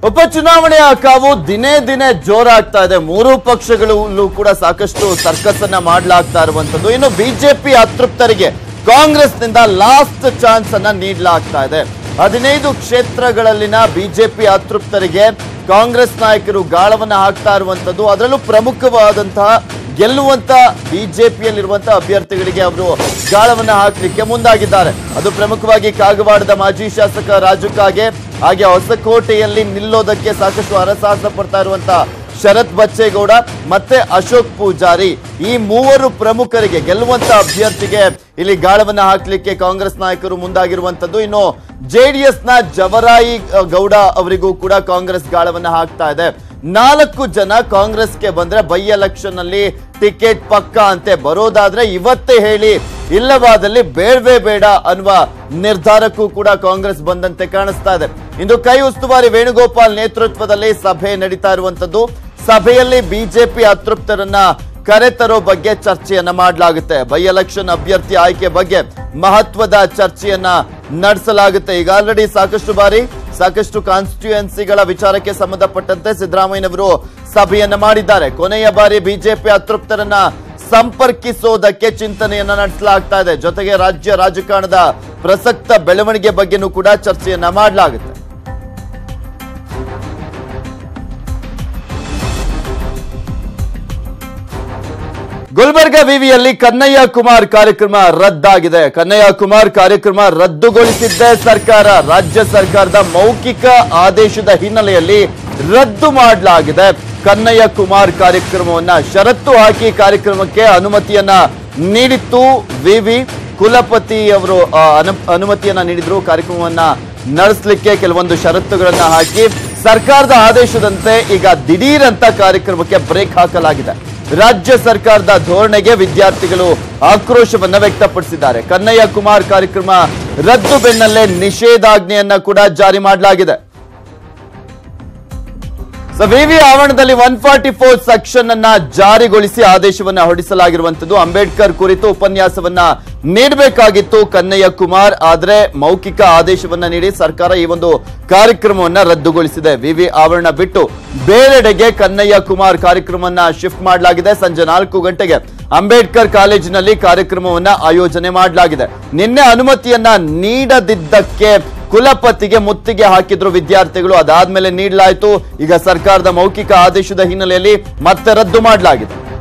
ಉಪಚುನಾವಣೆಯ ಕಾವು ದಿನೇ ದಿನೇ ಜೋರಾಗ್ತಾ ಇದೆ. ಮೂರು ಪಕ್ಷಗಳಲ್ಲೂ ಕೂಡ ಸಾಕಷ್ಟು ಸರ್ಕಸ್ ಅನ್ನ ಮಾಡಲಾಗ್ತಾ ಇರುವಂತದ್ದು. ಇನ್ನು ಬಿಜೆಪಿ ಅತೃಪ್ತರಿಗೆ ಕಾಂಗ್ರೆಸ್ನಿಂದ ಲಾಸ್ಟ್ ಚಾನ್ಸ್ ಅನ್ನ ನೀಡಲಾಗ್ತಾ ಇದೆ. 15 ಕ್ಷೇತ್ರಗಳಲ್ಲಿನ ಬಿಜೆಪಿ ಅತೃಪ್ತರಿಗೆ ಕಾಂಗ್ರೆಸ್ ನಾಯಕರು ಗಾಳವನ್ನ ಹಾಕ್ತಾ ಇರುವಂತದ್ದು. ಅದರಲ್ಲೂ ಪ್ರಮುಖವಾದಂತಹ ಗೆಲ್ಲುವಂತ ಬಿಜೆಪಿಯಲ್ಲಿರುವಂತಹ ಅಭ್ಯರ್ಥಿಗಳಿಗೆ ಅವರು ಗಾಳವನ್ನ ಹಾಕಲಿಕ್ಕೆ ಮುಂದಾಗಿದ್ದಾರೆ. ಅದು ಪ್ರಮುಖವಾಗಿ ಕಾಗವಾಡದ ಮಾಜಿ ಶಾಸಕ ರಾಜು ಕಾಗೆ, ಹಾಗೆ ಹೊಸಕೋಟೆಯಲ್ಲಿ ನಿಲ್ಲೋದಕ್ಕೆ ಸಾಕಷ್ಟು ಹರಸಾಹಸ ಪಡ್ತಾ ಇರುವಂತಹ ಶರತ್ ಬಚ್ಚೇಗೌಡ ಮತ್ತೆ ಅಶೋಕ್ ಪೂಜಾರಿ, ಈ ಮೂವರು ಪ್ರಮುಖರಿಗೆ ಗೆಲ್ಲುವಂತ ಅಭ್ಯರ್ಥಿಗೆ ಇಲ್ಲಿ ಗಾಳವನ್ನ ಹಾಕಲಿಕ್ಕೆ ಕಾಂಗ್ರೆಸ್ ನಾಯಕರು ಮುಂದಾಗಿರುವಂತದ್ದು. ಇನ್ನು ಜೆಡಿಎಸ್ ನ ಜವರಾಯಿ ಗೌಡ ಅವರಿಗೂ ಕೂಡ ಕಾಂಗ್ರೆಸ್ ಗಾಳವನ್ನ ಹಾಕ್ತಾ ಇದೆ. 4 ಜನ ಕಾಂಗ್ರೆಸ್ಗೆ ಬಂದ್ರೆ ಬೈ ಎಲೆಕ್ಷನ್ ಅಲ್ಲಿ ಟಿಕೆಟ್ ಪಕ್ಕ ಅಂತೆ. ಬರೋದಾದ್ರೆ ಇವತ್ತೇ ಹೇಳಿ, ಇಲ್ಲವಾದಲ್ಲಿ ಬೇಡವೇ ಬೇಡ ಅನ್ನುವ ನಿರ್ಧಾರಕ್ಕೂ ಕೂಡ ಕಾಂಗ್ರೆಸ್ ಬಂದಂತೆ ಕಾಣಿಸ್ತಾ ಇದೆ. ಇಂದು ಕೈ ಉಸ್ತುವಾರಿ ವೇಣುಗೋಪಾಲ್ ನೇತೃತ್ವದಲ್ಲಿ ಸಭೆ ನಡೀತಾ ಇರುವಂತದ್ದು. ಸಭೆಯಲ್ಲಿ ಬಿಜೆಪಿ ಅತೃಪ್ತರನ್ನ ಕರೆತರೋ ಬಗ್ಗೆ ಚರ್ಚೆಯನ್ನ ಮಾಡಲಾಗುತ್ತೆ. ಬೈ ಎಲೆಕ್ಷನ್ ಅಭ್ಯರ್ಥಿ ಆಯ್ಕೆ ಬಗ್ಗೆ ಮಹತ್ವದ ಚರ್ಚೆಯನ್ನ ನಡೆಸಲಾಗುತ್ತೆ. ಈಗ ಆಲ್ರೆಡಿ ಸಾಕಷ್ಟು ಕಾನ್ಸ್ಟಿಟ್ಯೂಯೆನ್ಸಿಗಳ ವಿಚಾರಕ್ಕೆ ಸಂಬಂಧಪಟ್ಟಂತೆ ಸಿದ್ದರಾಮಯ್ಯನವರು ಸಭೆಯನ್ನ ಮಾಡಿದ್ದಾರೆ. ಕೊನೆಯ ಬಾರಿ ಬಿಜೆಪಿ ಅತೃಪ್ತರನ್ನ ಸಂಪರ್ಕಿಸೋದಕ್ಕೆ ಚಿಂತನೆಯನ್ನ ನಡೆಸಲಾಗ್ತಾ ಇದೆ. ಜೊತೆಗೆ ರಾಜ್ಯ ರಾಜಕಾರಣದ ಪ್ರಸಕ್ತ ಬೆಳವಣಿಗೆ ಬಗ್ಗೆನೂ ಕೂಡ ಚರ್ಚೆಯನ್ನ ಮಾಡಲಾಗುತ್ತೆ. ಗುಲ್ಬರ್ಗ ವಿವಿಯಲ್ಲಿ ಕನ್ನಯ್ಯ ಕುಮಾರ್ ಕಾರ್ಯಕ್ರಮ ರದ್ದಾಗಿದೆ. ಕನ್ನಯ್ಯ ಕುಮಾರ್ ಕಾರ್ಯಕ್ರಮ ರದ್ದುಗೊಳಿಸಿದ್ದೇ ಸರ್ಕಾರ. ರಾಜ್ಯ ಸರ್ಕಾರದ ಮೌಖಿಕ ಆದೇಶದ ಹಿನ್ನೆಲೆಯಲ್ಲಿ ರದ್ದು ಮಾಡಲಾಗಿದೆ. ಕನ್ನಯ್ಯ ಕುಮಾರ್ ಕಾರ್ಯಕ್ರಮವನ್ನ ಷರತ್ತು ಹಾಕಿ ಕಾರ್ಯಕ್ರಮಕ್ಕೆ ಅನುಮತಿಯನ್ನ ನೀಡಿತ್ತು. ವಿವಿ ಕುಲಪತಿ ಅವರು ಅನುಮತಿಯನ್ನ ನೀಡಿದ್ರು. ಕಾರ್ಯಕ್ರಮವನ್ನ ನಡೆಸಲಿಕ್ಕೆ ಕೆಲವೊಂದು ಷರತ್ತುಗಳನ್ನ ಹಾಕಿ ಸರ್ಕಾರದ ಆದೇಶದಂತೆ ಈಗ ದಿಢೀರ್ ಅಂತ ಕಾರ್ಯಕ್ರಮಕ್ಕೆ ಬ್ರೇಕ್ ಹಾಕಲಾಗಿದೆ. ರಾಜ್ಯ ಸರ್ಕಾರದ ಧೋರಣೆಗೆ ವಿದ್ಯಾರ್ಥಿಗಳು ಆಕ್ರೋಶವನ್ನ ವ್ಯಕ್ತಪಡಿಸಿದ್ದಾರೆ. ಕನ್ನಯ್ಯ ಕುಮಾರ್ ಕಾರ್ಯಕ್ರಮ ರದ್ದು ಬೆನ್ನಲ್ಲೇ ನಿಷೇಧಾಜ್ಞೆಯನ್ನ ಕೂಡ ಜಾರಿ ಮಾಡಲಾಗಿದೆ. ವಿವಿ ಆವರಣದಲ್ಲಿ 144 ಸೆಕ್ಷನ್ ಅನ್ನ ಜಾರಿಗೊಳಿಸಿ ಆದೇಶವನ್ನ ಹೊರಡಿಸಲಾಗಿರುವಂತದ್ದು. ಅಂಬೇಡ್ಕರ್ ಕುರಿತು ಉಪನ್ಯಾಸವನ್ನ ನೀಡಬೇಕಾಗಿತ್ತು ಕನ್ನಯ್ಯ ಕುಮಾರ್, ಆದ್ರೆ ಮೌಖಿಕ ಆದೇಶವನ್ನ ನೀಡಿ ಸರ್ಕಾರ ಈ ಒಂದು ಕಾರ್ಯಕ್ರಮವನ್ನ ರದ್ದುಗೊಳಿಸಿದೆ. ವಿವಿ ಆವರಣ ಬಿಟ್ಟು ಬೇರೆಡೆಗೆ ಕನ್ನಯ್ಯ ಕುಮಾರ್ ಕಾರ್ಯಕ್ರಮವನ್ನ ಶಿಫ್ಟ್ ಮಾಡಲಾಗಿದೆ. ಸಂಜೆ 4 ಗಂಟೆಗೆ ಅಂಬೇಡ್ಕರ್ ಕಾಲೇಜಿನಲ್ಲಿ ಕಾರ್ಯಕ್ರಮವನ್ನ ಆಯೋಜನೆ ಮಾಡಲಾಗಿದೆ. ನಿನ್ನೆ ಅನುಮತಿಯನ್ನ ನೀಡದಿದ್ದಕ್ಕೆ ಕುಲಪತಿಗೆ ಮುತ್ತಿಗೆ ಹಾಕಿದ್ರು ವಿದ್ಯಾರ್ಥಿಗಳು. ಅದಾದ್ಮೇಲೆ ನೀಡಲಾಯಿತು. ಈಗ ಸರ್ಕಾರದ ಮೌಖಿಕ ಆದೇಶದ ಹಿನ್ನೆಲೆಯಲ್ಲಿ ಮತ್ತೆ ರದ್ದು ಮಾಡಲಾಗಿದೆ.